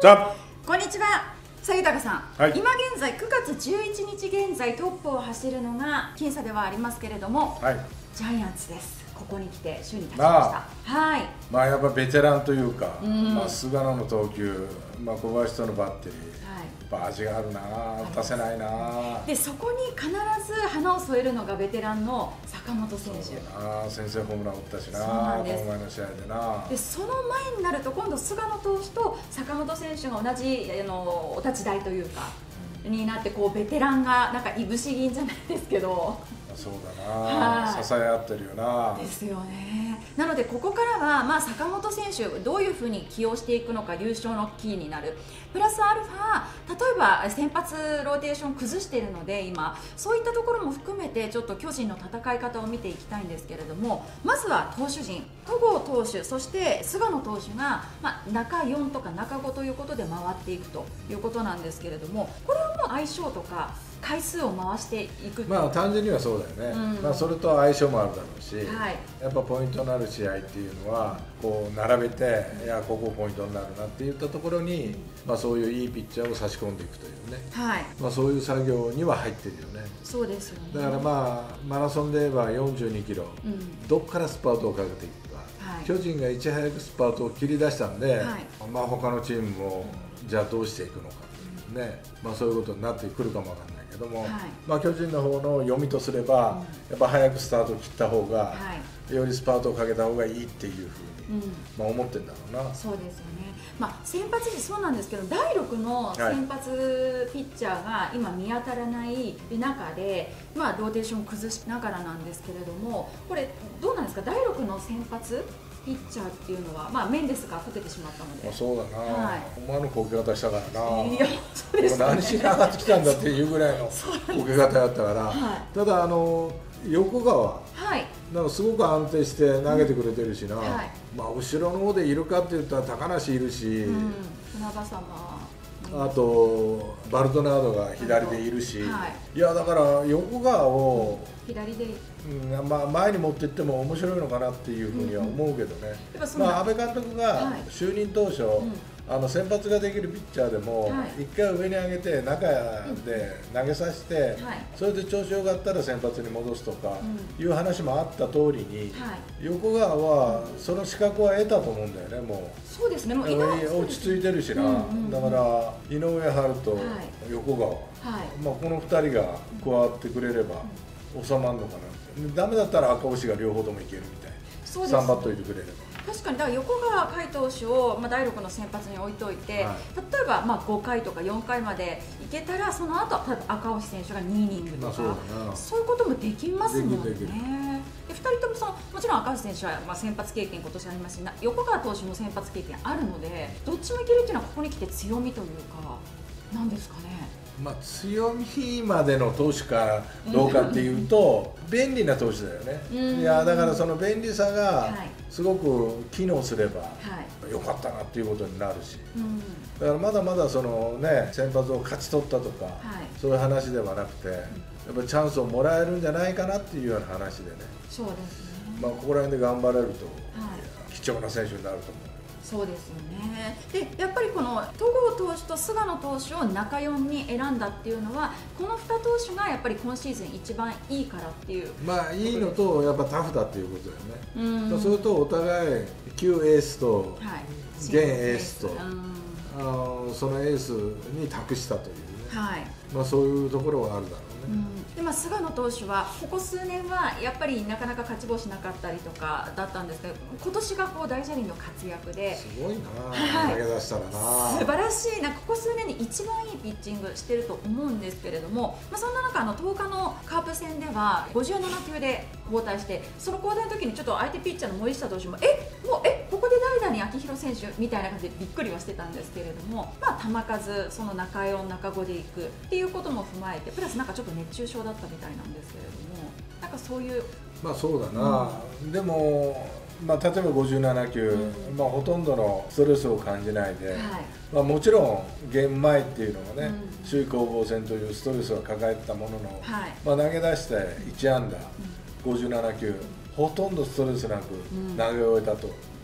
じゃこんにちは、さゆたかさん、 はい、 今現在9月11日現在トップを走るのが僅差ではありますけれども、 はい、 ジャイアンツです。ここに来て首位に立ちました。はい。 まあやっぱベテランというか、まあ菅野の投球、まあ小林とのバッテリー、やっぱ味があるな、打たせないな。 でそこに必ず花を添えるのがベテランの坂本選手。 先制ホームラン打ったしな、この前の試合でな。 でその前になると今度菅野投手と坂本選手が同じお立ち台というか、になってこうベテランがなんかいぶし銀じゃないですけど。 そうだな、支え合ってるよな。 ですよね。なのでここからはまあ坂本選手どういうふうに起用していくのか優勝のキーになる。プラスアルファ、例えば先発ローテーション崩しているので今そういったところも含めてちょっと巨人の戦い方を見ていきたいんですけれども、まずは投手陣、戸郷投手そして菅野投手が、中4とか中5ということで回っていくということなんですけれども、これはもう相性とか回数を回していく。 まあ単純にはそうだよね、まあそれと相性もあるだろうし、やっぱポイントになる試合っていうのはこう並べて、いやここポイントになるなっていったところに、まあそういういいピッチャーを差し込んでいくというね、まあそういう作業には入ってるよね。 そうですよね。 だからまあマラソンで言えば42キロ、どっからスパートをかけていくか、巨人がいち早くスパートを切り出したんで、まあ他のチームもじゃあどうしていくのかね、まあそういうことになってくるかもわかんないけども、まあ巨人の方の読みとすれば、やっぱ早くスタートを切った方が、よりスパートをかけた方がいいっていうふうに、まあ思ってるんだろうな。 そうですよね。まあ先発時そうなんですけど、第6の先発ピッチャーが今見当たらない中で、まあローテーションを崩しながらなんですけれども、これどうなんですか、第6の先発ピッチャーっていうのは、まあ、メンデスがかけてしまったので。 そうだな、思わぬこけ方したからな。 いや、そうですね。 何しに上がってきたんだっていうぐらいのこけ方やったから、ただ横川、なんかすごく安定して投げてくれてるしな、まあ後ろの方でいるかって言ったら高梨いるし、 船場様、 あとバルトナードが左でいるし、いやだから横川を左で、 まあ前に持っていっても面白いのかなっていうふうには思うけどね。まあ阿部監督が就任当初、先発ができるピッチャーでも一回上に上げて中で投げさせて、それで調子よかったら先発に戻すとかいう話もあった通りに、横川はその資格は得たと思うんだよね。もうそうですね、もう落ち着いてるしな。だから井上春と横川、まあこの2人が加わってくれれば収まるのかな。ダメだったら赤星が両方ともいけるみたいな、3バットいてくれれば。 確かにだから横川海投手を、第6の先発に置いといて、例えば5回とか4回までいけたら、その後赤星選手が2イニングとか、そういうこともできますもんね。で2人とももちろん赤星選手は先発経験今年ありますし、横川投手も先発経験あるので、どっちもいけるっていうのはここに来て強みというか、なんですかね。 まあ強みまでの投手かどうかっていうと便利な投手だよね。いやだからその便利さがすごく機能すればよかったなっていうことになるし、だからまだまだそのね先発を勝ち取ったとかそういう話ではなくて、やっぱりチャンスをもらえるんじゃないかなっていうような話でね。 そうですね。 まあここら辺で頑張れると貴重な選手になると思う。 そうですよね。でやっぱりこの戸郷投手と菅野投手を中4に選んだっていうのは、この2投手がやっぱり今シーズン一番いいからっていう。 まあいいのとやっぱタフだっていうことだよね。それとお互い旧エースと現エースとそのエースに託したというね、まあそういうところはあるだろうね。 で菅野投手はここ数年はやっぱりなかなか勝ち星なかったりとかだったんですけど、今年がこう大車輪の活躍ですごいな、投げ出したらな、 素晴らしいここ数年に一番いいピッチングしてると思うんですけれども、そんな中10日のカープ戦では57球で交代して、その交代の時にちょっと相手ピッチャーの森下投手もここで代打に秋広選手みたいな感じでびっくりはしてたんですけれども、球数その中4中5でいくっていうことも踏まえて、プラスちょっと熱中症だったみたいなんですけれども、そういうそうだな、でも例えば57球、ほとんどのストレスを感じないで、もちろんゲーム前っていうのはね、首位攻防戦というストレスは抱えてたものの、投げ出して1安打、57球ほとんどストレスなく投げ終えたと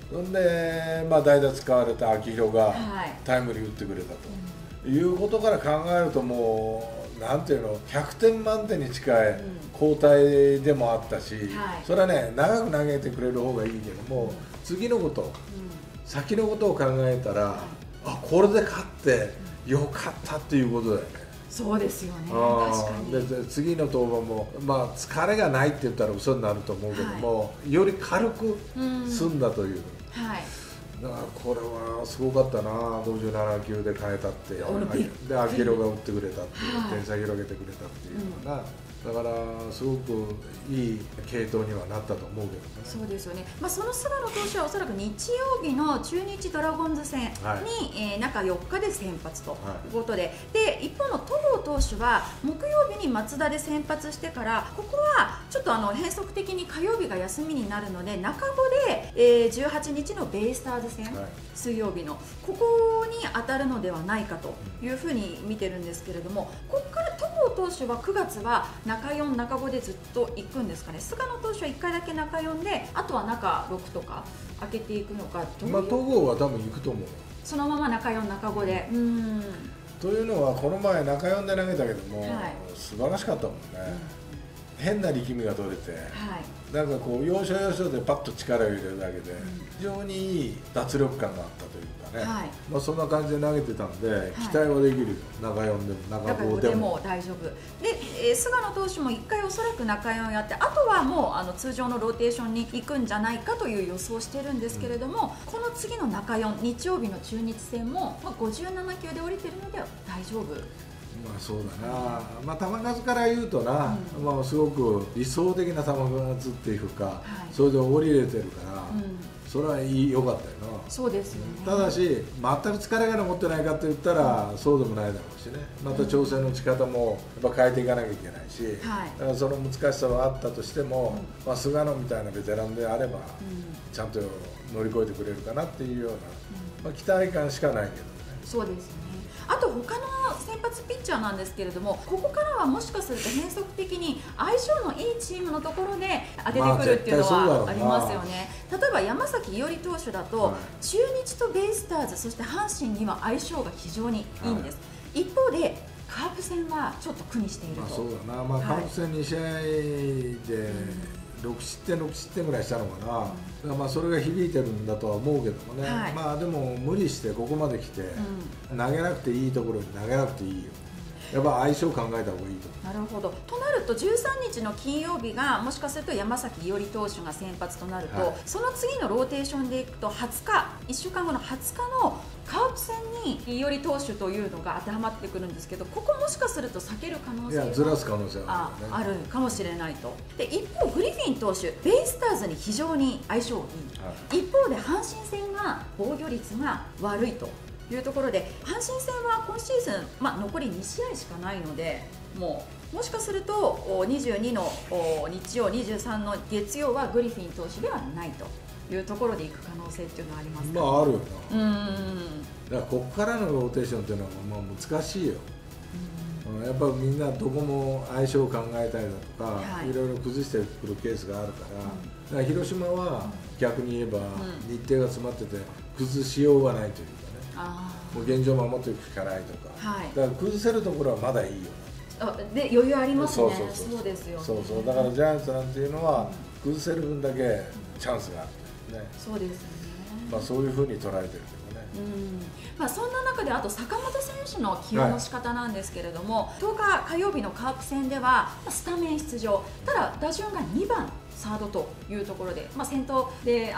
そんで、代打使われた秋広がタイムリー打ってくれたと、いうことから考えると、もうなんていうの、100点満点に近い交代でもあったし、それはね、長く投げてくれる方がいいけども、次のこと、先のことを考えたら、これで勝ってよかったっていうことだよね。 そうですよね、確かに。 で次の登板も、疲れがないって言ったら嘘になると思うけども、より軽く済んだという、だからこれはすごかったな、57球で変えたって、で秋広が打ってくれたっていう、点差広げてくれたっていうのが、だからすごくいい系統にはなったと思うけどね。 そうですよね、その菅野投手はおそらく日曜日の中日ドラゴンズ戦に、中4日で先発ということで、で一方の戸郷投手は木曜日にマツダで先発してから、ここはちょっと変則的に火曜日が休みになるので、中5で、18日のベイスターズ戦、水曜日のここに当たるのではないかというふうに見てるんですけれども、ここから戸郷投手は9月は中4、中5でずっと行くんですかね。菅野投手は1回だけ中4で、あとは中6とか開けていくのか、 戸郷は多分行くと思う。 そのまま中4、中5で。 というのは、この前中4で投げたけども、素晴らしかったもんね。変な力みが取れて、なんかこう要所要所でパッと力を入れるだけで、非常にいい脱力感があったというかね、そんな感じで投げてたんで、期待はできるよ、中4でも中5でも大丈夫で、菅野投手も1回おそらく中4やって、あとはもう通常のローテーションに行くんじゃないかという予想をしてるんですけれども、この次の中4、日曜日の中日戦も、57球で降りてるので大丈夫。 そうだな、球数から言うとな、すごく理想的な球数っていうか、それで降りれてるから、それは良かったよな。 そうですよね。 ただし、全く疲れが残ってないかって言ったら、そうでもないだろうしね、また調整の仕方もやっぱ変えていかなきゃいけないし、だからその難しさはあったとしても、菅野みたいなベテランであれば、ちゃんと乗り越えてくれるかなっていうような、期待感しかないけどね。 そうですよね。あと他の先発ピッチャーなんですけれども、ここからはもしかすると変則的に相性のいいチームのところで当ててくるっていうのはありますよね。例えば山崎伊織投手だと、中日とベイスターズ、そして阪神には相性が非常にいいんです。一方でカープ戦はちょっと苦にしていると。 そうだな、カープ戦2試合で6失点ぐらいしたのかな、それが響いてるんだとは思うけどもね、でも無理してここまで来て、投げなくていいところに投げなくていいよ、やっぱ相性考えた方がいいと思う。 なるほど。となると13日の金曜日がもしかすると山崎伊織投手が先発となると、その次のローテーションでいくと20日、1週間後の20日のカープ戦に伊織投手というのが当てはまってくるんですけど、ここもしかすると避ける可能性がずらす可能性があるかもしれないと。で一方グリフィン投手、ベイスターズに非常に相性がいい、一方で阪神戦が防御率が悪いというところで、阪神戦は今シーズン、残り2試合しかないので、もしかすると22の日曜、23の月曜はグリフィン投手ではないというところでいく可能性っていうのはありますか？ あるよな。だからここからのローテーションっていうのは難しいよ。やっぱりみんなどこも相性を考えたりだとか、いろいろ崩してくるケースがあるから、だから広島は逆に言えば日程が詰まってて崩しようがないというかね、もう現状を守っていくしかないとか、だから崩せるところはまだいいよ。 で余裕ありますね。そうですよね。 だからジャイアンツなんていうのは崩せる分だけチャンスがあるね。 そうですね。 そういうふうに捉えてるけどね。 そんな中であと坂本選手の起用の仕方なんですけれども、10日火曜日のカープ戦ではスタメン出場、ただ打順が2番サードというところで、先頭で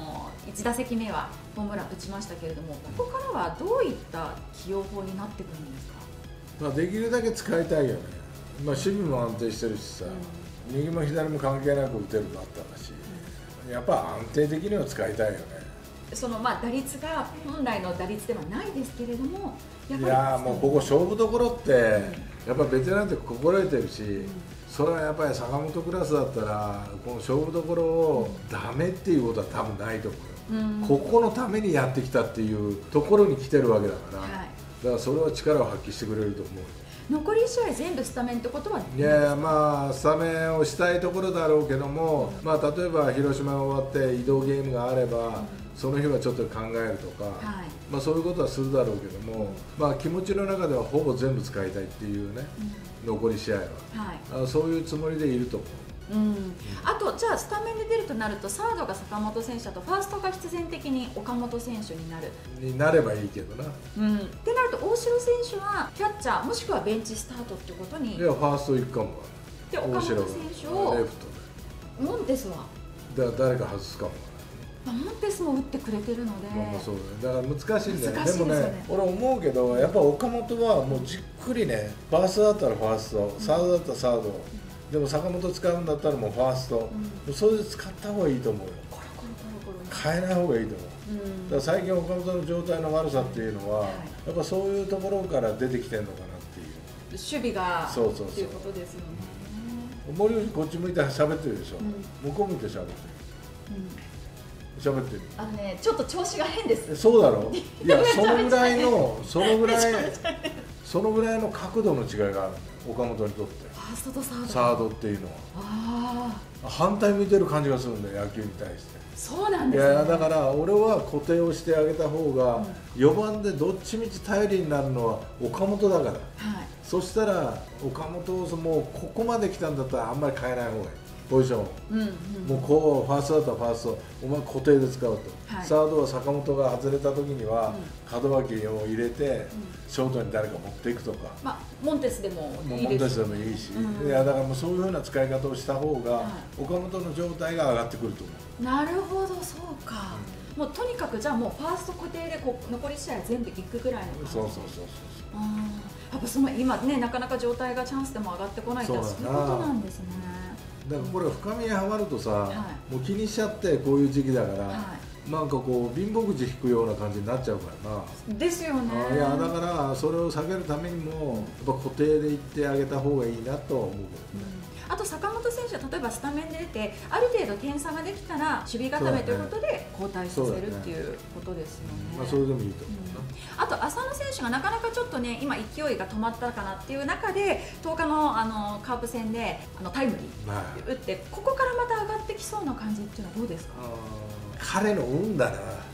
1打席目はホームラン打ちましたけれども、ここからはどういった起用法になってくるんですか？ できるだけ使いたいよね。守備も安定してるしさ、右も左も関係なく打てるバッターだし、やっぱ安定的には使いたいよね。 打率が本来の打率ではないですけれども、 もうここ勝負どころってやっぱベテランって心得てるし、それはやっぱり坂本クラスだったらこの勝負どころをダメっていうことは多分ないと思うよ。ここのためにやってきたっていうところに来てるわけだから、だからそれは力を発揮してくれると思う。 残り1試合全部スタメンってことは？ いやいや、まあスタメンをしたいところだろうけども、まあ例えば広島が終わって移動ゲームがあれば、その日はちょっと考えるとか、まあそういうことはするだろうけども、まあ気持ちの中ではほぼ全部使いたいっていうね、残り試合は、そういうつもりでいると思う。 あとじゃあスタメンで出るとなると、サードが坂本選手だとファーストが必然的に岡本選手になる。 になればいいけどな。 ってなると大城選手はキャッチャーもしくはベンチスタートっていうことに。 いや、ファースト行くかも。 で岡本選手をレフトでモンテスは誰か外すかも。 モンテスも打ってくれてるので、 そうだから難しいんだよね。でもね、俺思うけど、やっぱ岡本はもうじっくりね、ファーストだったらファースト、サードだったらサード、でも坂本使うんだったらもうファースト、それで使った方がいいと思うよ。変えない方がいいと思う。だから最近岡本の状態の悪さっていうのは、やっぱそういうところから出てきてるのかなっていう。 守備がっていうことですよね。 森口こっち向いて喋ってるでしょ。向こう向いて喋ってる。喋ってる。 ちょっと調子が変です。 そうだろう。いや、そのぐらいの角度の違いがあるんだよ、岡本にとって。 ファーストとサード。 サードっていうのは。反対向いてる感じがするんだよ、野球に対して。 そうなんですね。 いや、だから俺は固定をしてあげた方が、4番でどっちみち頼りになるのは岡本だから。そしたら岡本をもうここまで来たんだったらあんまり変えない方がいい。ポジション、もうこうファーストだったらファースト、お前固定で使うと、サードは坂本が外れた時には門脇を入れて、ショートに誰か持っていくとか、 モンテスでもいいモンテスでもいいし、いやだからもうそういうふうな使い方をした方が、岡本の状態が上がってくると思う。 なるほど、そうか。もうとにかくじゃあもうファースト固定で残り試合全部いくぐらいの感じ。 そう。 やっぱその今ね、なかなか状態がチャンスでも上がってこないってそういうことなんですね。 だからこれ深みにはまるとさ、もう気にしちゃってこういう時期だから、なんかこう貧乏くじ引くような感じになっちゃうからな。 ですよね。 いやだからそれを避けるためにもやっぱ固定でいってあげた方がいいなとは思うけどね。 あと坂本選手は例えばスタメンで出てある程度点差ができたら守備固めということで交代させるっていうことですよね。 それでもいいと思う。 あと浅野選手がなかなかちょっとね今勢いが止まったかなっていう中で10日のカープ戦でタイムリー打ってここからまた上がってきそうな感じっていうのはどうですか？ 彼の運だな。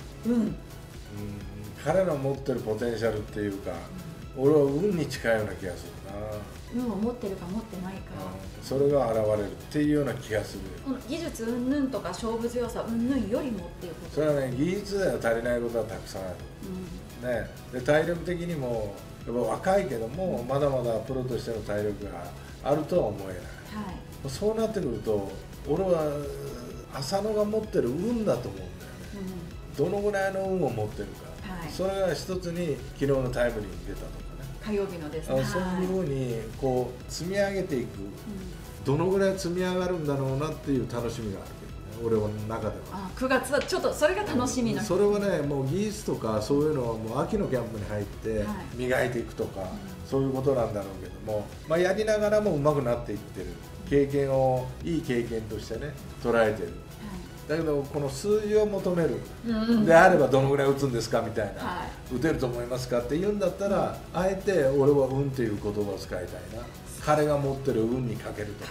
彼の持ってるポテンシャルっていうか、俺は運に近いような気がするな。 運を持ってるか持ってないか、 それが現れるっていうような気がする。 この技術云々とか勝負強さ云々よりもっていうこと。 それはね、技術では足りないことはたくさんある、ね、で体力的にもやっぱ若いけども、まだまだプロとしての体力があるとは思えない、そうなってくると俺は浅野が持ってる運だと思うんだよね、どのぐらいの運を持ってるか、それが一つに昨日のタイムリーに出たとかね、 火曜日のですね、 そういうふうにこう積み上げていく、どのぐらい積み上がるんだろうなっていう楽しみがあるけどね、俺の中では。 9月はちょっとそれが楽しみな、 それはね、もう技術とかそういうのはもう秋のキャンプに入って磨いていくとか、そういうことなんだろうけども、やりながらも上手くなっていってる、経験をいい経験としてね捉えてる、だけどこの数字を求める、であればどのぐらい打つんですかみたいな、打てると思いますかって言うんだったら、あえて俺は運っていう言葉を使いたいな。彼が持ってる運にかけるとか。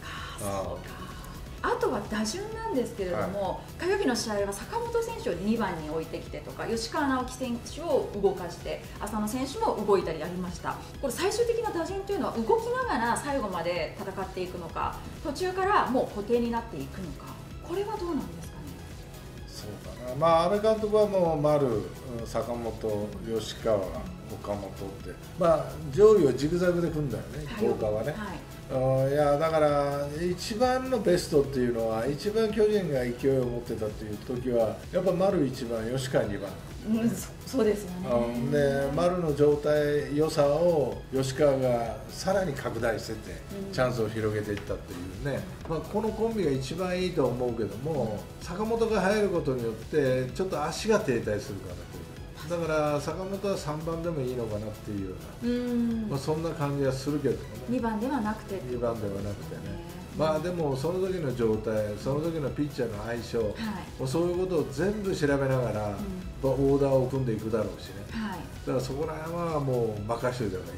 あとは打順なんですけれども、火曜日の試合は坂本選手を2番に置いてきてとか、吉川尚輝選手を動かして浅野選手も動いたりありました。これ最終的な打順というのは動きながら最後まで戦っていくのか、途中からもう固定になっていくのか、これはどうなんですかね。 そうかな、安倍監督はもう丸、坂本、吉川、岡本って、上位をジグザグで組んだよね、10日はね。いやだから一番のベストっていうのは、一番巨人が勢いを持ってたっていう時はやっぱ丸1番、吉川2番、 そうですよね。 で丸の状態良さを吉川がさらに拡大してて、チャンスを広げていったっていうね、このコンビが一番いいと思うけども、坂本が入ることによってちょっと足が停滞するかなと。だから坂本は3番でもいいのかなっていうような、そんな感じがするけどもね。2 番ではなくて。 2番ではなくてね。でもその時の状態、その時のピッチャーの相性、そういうことを全部調べながら、オーダーを組んでいくだろうしね。だからそこら辺はもう任せておいた方がいいよね。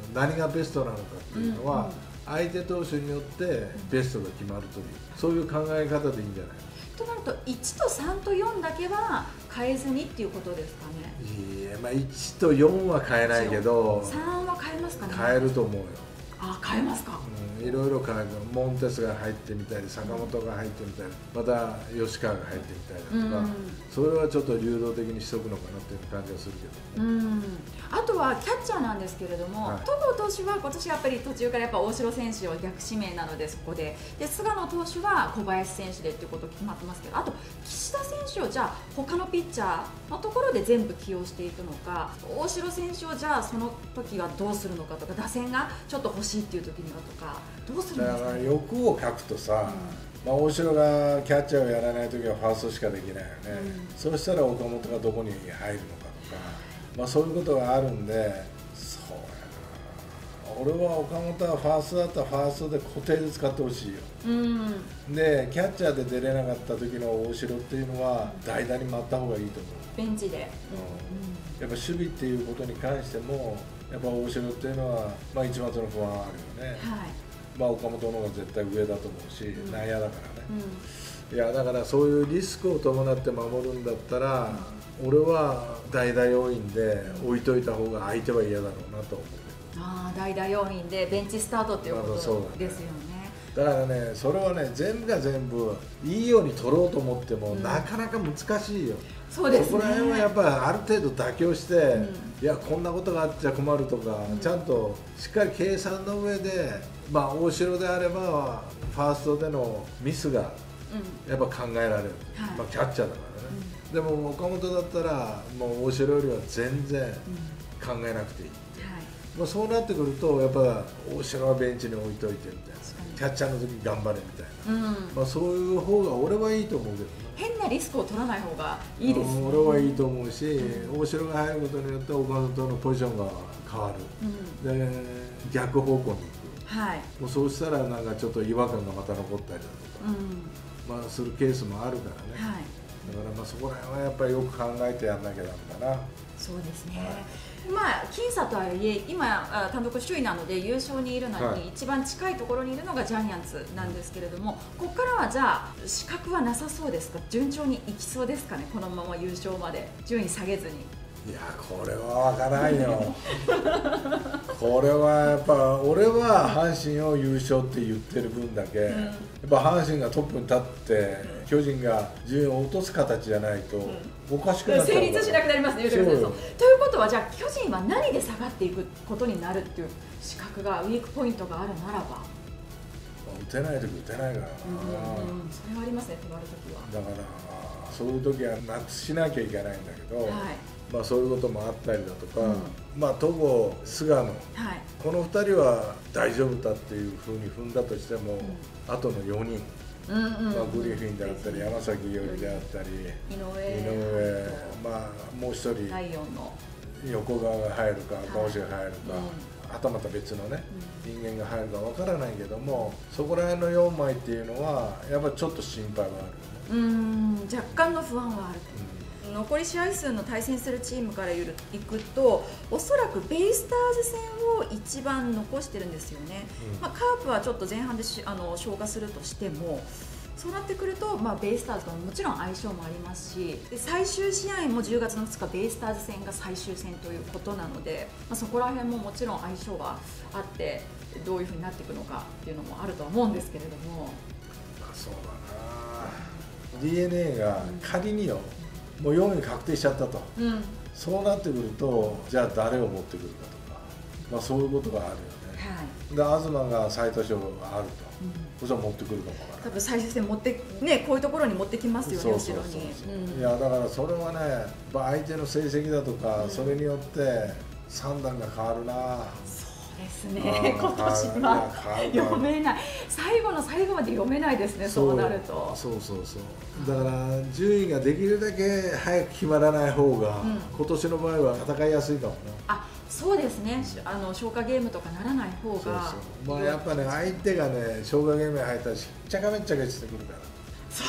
何がベストなのかっていうのは、相手投手によってベストが決まるという、そういう考え方でいいんじゃないかとなると、1と3と4だけは変えずにっていうことですかね。 いや、1と4は変えないけど、 3は変えますかね。 変えると思うよ。 変えますか。 いろいろ変える。モンテスが入ってみたり、坂本が入ってみたり、また吉川が入ってみたりだとか、それはちょっと流動的にしとくのかなっていう感じがするけど、 あとはキャッチャーなんですけれども、戸郷投手は今年やっぱり途中から大城選手を逆指名なので、そこで菅野投手は小林選手でっていうこと決まってますけど、あと岸田選手をじゃあ他のピッチャーのところで全部起用していくのか、大城選手をじゃあその時はどうするのかとか、打線がちょっと欲しいっていう時にはとか、どうするんですかね。 欲を書くとさ、大城がキャッチャーをやらないときはファーストしかできないよね、そうしたら岡本がどこに入るのかとか、そういうことがあるんで、そうやな、俺は岡本はファーストだったらファーストで固定で使ってほしいよ、でキャッチャーで出れなかった時の大城っていうのは代打に回った方がいいと思う。 ベンチで、 やっぱ守備っていうことに関してもやっぱ大城っていうのは、一番その不安はあるよね、岡本の方が絶対上だと思うし、内野だからね、いやだからそういうリスクを伴って守るんだったら、俺は代打要員で置いといた方が相手は嫌だろうなと思う。 代打要員でベンチスタートっていうことですよね。 だからね、それはね、全部が全部いいように取ろうと思っても、なかなか難しいよ。 そうですね。 そこら辺はやっぱりある程度妥協して、いやこんなことがあっちゃ困るとか、ちゃんとしっかり計算の上で、大城であればファーストでのミスがやっぱ考えられる、キャッチャーだからね、でも岡本だったらもう大城よりは全然考えなくていい、そうなってくるとやっぱ大城はベンチに置いといてみたいな、キャッチャーの時頑張れみたいな、そういう方が俺はいいと思うけどね。 変なリスクを取らない方がいいですね。 俺はいいと思うし、大城が入ることによって岡本のポジションが変わる、で逆方向に行く、もうそうしたらなんかちょっと違和感がまた残ったりだとか、するケースもあるからね、だからそこら辺はやっぱりよく考えてやんなきゃダメだな。 そうですね、僅差とはいえ今単独首位なので優勝にいるのに一番近いところにいるのがジャイアンツなんですけれども、ここからはじゃあ資格はなさそうですか。順調にいきそうですかね、このまま優勝まで順位下げずに。 いやこれは分からんよこれはやっぱ俺は阪神を優勝って言ってる分だけ、やっぱ阪神がトップに立って巨人が順位を落とす形じゃないとおかしくなっちゃう、 成立しなくなりますね。ということはじゃあ巨人は何で下がっていくことになるっていう資格がウィークポイントがあるならば、 打てない時打てないからな、 それはありますね、止まる時は。 だからそういう時はなくしなきゃいけないんだけど、そういうこともあったりだとか、戸郷、菅野、この2人は大丈夫だっていうふうに踏んだとしても、あとの4人、グリフィンであったり山崎伊織であったり井上、もう一人横川が入るか赤星が入るか、はたまた別のね、人間が入るかわからないけども、そこら辺の4枚っていうのはやっぱりちょっと心配はあるよね。 若干の不安はあると、残り試合数の対戦するチームからいくと、おそらくベイスターズ戦を一番残してるんですよね、カープはちょっと前半で消化するとしても、そうなってくると、ベイスターズともちろん相性もありますし、最終試合も10月の2日ベイスターズ戦が最終戦ということなので、そこら辺ももちろん相性はあって、どういうふうになっていくのかっていうのもあるとは思うんですけれども。 そうだな、DNA が仮によ、もう4位確定しちゃったと、そうなってくると、じゃあ誰を持ってくるかとか、そういうことがあるよね。で東が最多勝があると、そしたら持ってくるかもわからない。 多分最終戦持ってこういうところに持ってきますよね、後ろに。 いやだからそれはね、相手の成績だとか、それによって算段が変わるな。 ですね、今年は読めない、最後の最後まで読めないですね、そうなると。 だから順位ができるだけ早く決まらない方が、今年の場合は戦いやすいかもな。 そうですね、消化ゲームとかならない方が。 やっぱね、相手がね、消化ゲームに入ったらしっちゃかめっちゃかしてくるから。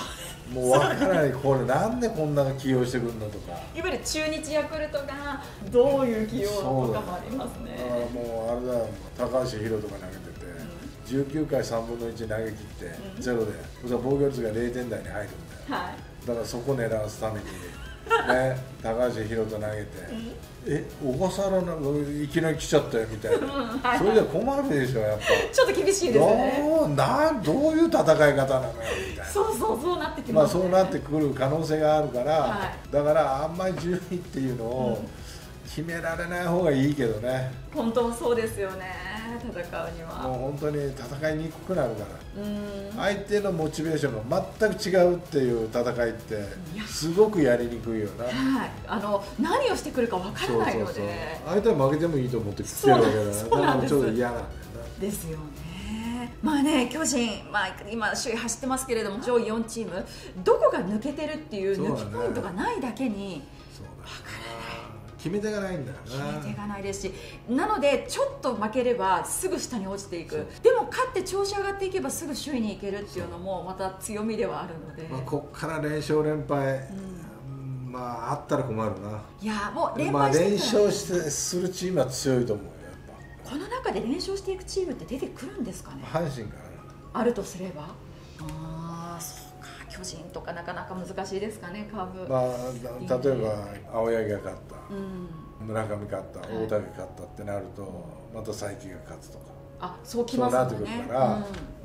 もう分からない、これなんでこんな起用してくるのとか、 いわゆる中日ヤクルトがどういう起用とかもありますね。 もうあれだよ、高橋宏斗が投げてて、19回3分の1投げ切ってゼロで、防御率が0点台に入るんだよ、だからそこ狙わすためにね、高橋宏斗投げて、小笠原いきなり来ちゃったよみたいな、それじゃ困るでしょ、やっぱちょっと厳しいですね。 どういう戦い方なのよみたいな、 そうなってきますね。 そうなってくる可能性があるから、だからあんまり順位っていうのを決められない方がいいけどね。 本当そうですよね、戦うにはもう本当に戦いにくくなるから、相手のモチベーションが全く違うっていう戦いってすごくやりにくいよな。 何をしてくるかわからないので、 相手は負けてもいいと思って来てるわけだから、だからちょっと嫌なんだよな。 ですよね。まあね、巨人、今首位走ってますけれども、上位4チームどこが抜けてるっていう抜きポイントがないだけにわからない。 決め手がないんだよな。 決め手がないですし、なのでちょっと負ければすぐ下に落ちていく、でも勝って調子上がっていけばすぐ首位に行けるっていうのもまた強みではあるので、 こっから連勝連敗、あったら困るな。 いやもう連敗して連勝するチームは強いと思うよ、やっぱ。この中で連勝していくチームって出てくるんですかね。 阪神かな。 あるとすれば、そうか、巨人とかなかなか難しいですかね、カーブ。 例えば青柳が勝った、村上勝った、大竹勝ったってなると、また佐伯が勝つとか、 そうきますよね。 そうなってくるから、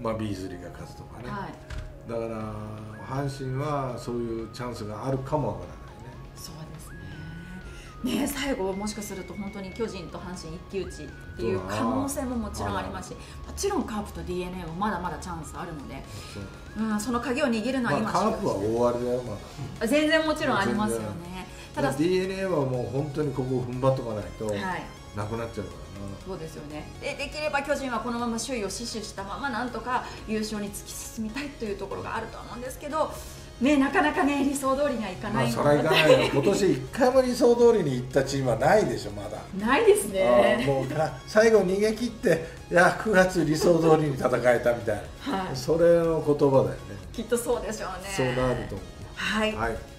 ビーズリーが勝つとかね、だから阪神はそういうチャンスがあるかもわからないね。 そうですね。最後もしかすると本当に巨人と阪神一騎打ちっていう可能性ももちろんありますし、もちろんカープと DNA もまだまだチャンスあるので、その鍵を握るのは今、 カープは大荒れだよ、 全然もちろんありますよね。 ただ DNA はもう本当にここを踏ん張っとかないとなくなっちゃうからな。 そうですよね。できれば巨人はこのまま首位を死守したままなんとか優勝に突き進みたいというところがあると思うんですけど、なかなか理想通りにはいかないので、 それはいかないよ。今年1回も理想通りにいったチームはないでしょ、まだ。 ないですね。 もう最後逃げ切って、9月理想通りに戦えたみたいな、それの言葉だよね。 きっとそうでしょうね。 そうなると思う。 はい